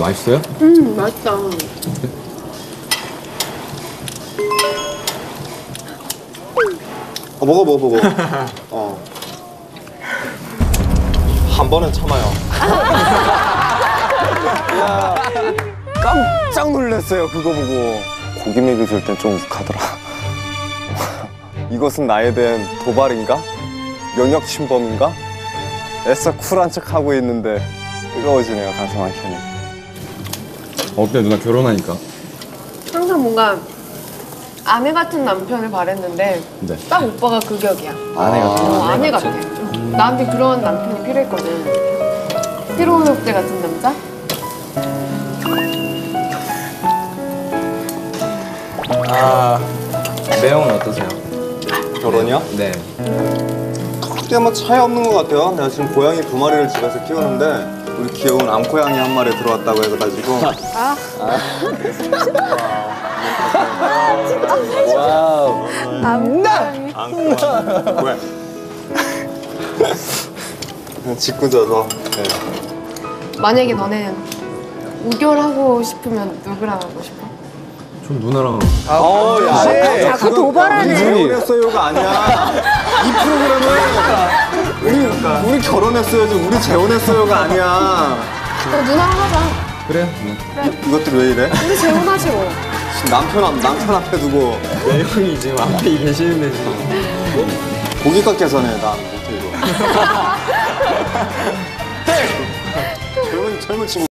맛있어요? 맛있다. 먹어. 한 번은 참아요. 야, 깜짝 놀랐어요, 그거 보고. 고기 먹이 줄 땐 좀 욱하더라. 이것은 나에 대한 도발인가? 영역 침범인가? 애써 쿨한 척하고 있는데 뜨거워지네요, 가슴 한켠이. 어때 누나 결혼하니까? 항상 뭔가 아내 같은 남편을 바랬는데 네. 딱 오빠가 그 격이야. 아내 같은 아내 같아. 나한테 그런 남편이 필요했거든. 피로 회복제 같은 남자? 매형은 어떠세요? 결혼이요? 네. 크게 뭐 차이 없는 것 같아요. 내가 지금 고양이 2마리를 집에서 키우는데 우리 귀여운 암고양이 1마리 들어왔다고 해가지고 와우. 암고양이. 왜? 그냥 짓궂어서 네. 만약에 너는 우결하고 싶으면 누구랑 하고 싶어? 전 누나랑 야, 자꾸 도발하네. 재혼했어요가 아니야. 이 프로그램은 우리 결혼했어요지 우리 재혼했어요가 아니야. 그럼 누나랑 하자. 그래? 이것들 왜 이래? 우리 재혼하지 뭐. 지금 남편 앞에 두고 매형이 지금 앞에 계시는데 지금. 고기 깎게 전에 난 못해 이거. 젊은 친구.